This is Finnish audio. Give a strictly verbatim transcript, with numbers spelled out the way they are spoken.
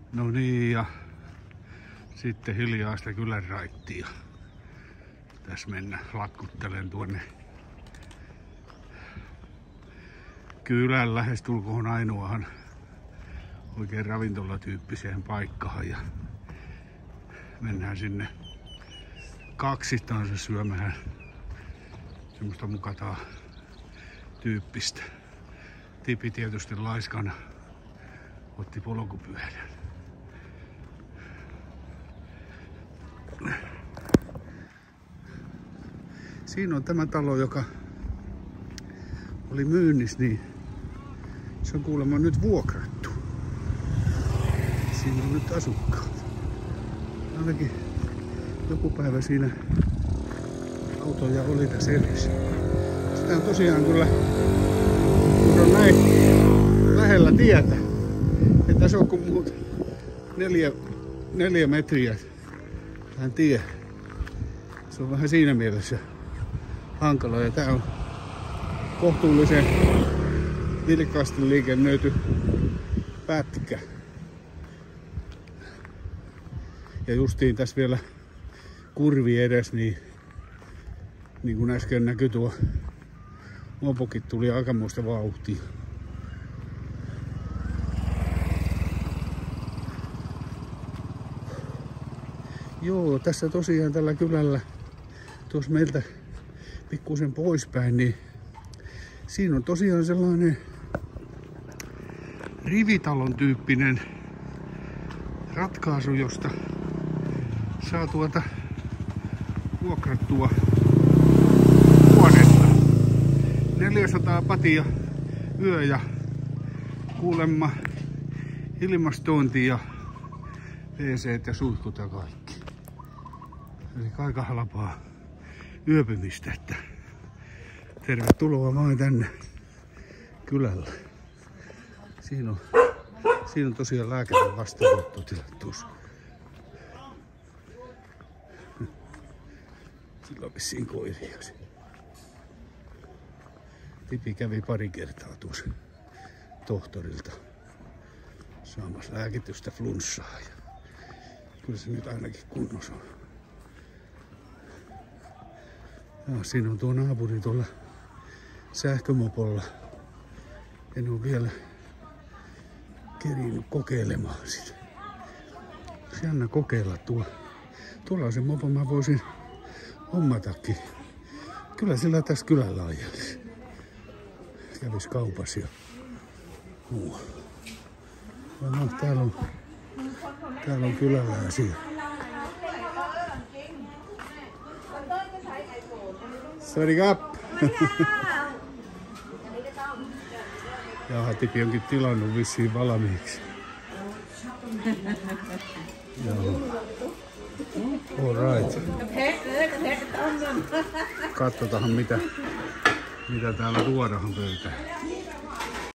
No niin, ja sitten hiljaa sitä kylän raittia. Tässä mennä latkuttelen tuonne kylän lähestulkoon ainoahan oikein ravintolatyyppiseen paikkaan. Ja mennään sinne kaksistaan syömään semmoista mukataa tyyppistä. Tipi tietysti laiskana otti polkupyörän. Siinä on tämä talo, joka oli myynnissä, niin se on kuulemma nyt vuokrattu. Siinä on nyt asukkaat. Ainakin joku päivä siinä autoja oli tässä edessä. Sitä on tosiaan kyllä, kun on näin lähellä tietä, että tässä on kuin muut neljä, neljä metriä tähän tie. Se on vähän siinä mielessä hankala, ja tää on kohtuullisen vilkkaasti liikennöity pätkä. Ja justiin tässä vielä kurvi edes, niin, niin kuin äsken näkyi tuo mopokin tuli aikamoista vauhtia. Joo, tässä tosiaan tällä kylällä, tuossa meiltä pikkusen poispäin, niin siinä on tosiaan sellainen rivitalon tyyppinen ratkaisu, josta saa tuota vuokrattua vuodesta. neljäsataa patia yö ja kuulemma ilmastointi ja wc:t ja suihkut ja kaikki. Eli aika halpaa yöpymistä, että tervetuloa vain tänne kylälle. Siinä on, siinä on tosiaan lääkärin vastaanottotilat tuossa. Sillä on vissiin koiriaksi. Tipi kävi pari kertaa tuossa tohtorilta saamassa lääkitystä flunssaa. Ja kyllä se nyt ainakin kunnossa on. Ja siinä on tuo naapuri tuolla sähkömopolla. En ole vielä kerinyt kokeilemaan sitä. Olisi jännä kokeilla tuo. Tuolla on se mopo, mä voisin hommatakin. Kyllä sillä tässä kylällä ajelisi. Kävis kaupassa ja muu. No, täällä on, täällä on kylällä asia. Swadikap! Jaha, Tipi onkin tilannut vissiin valmiiksi. Joo. All right. Katsotaan mitä, mitä täällä tuodaan pöytään.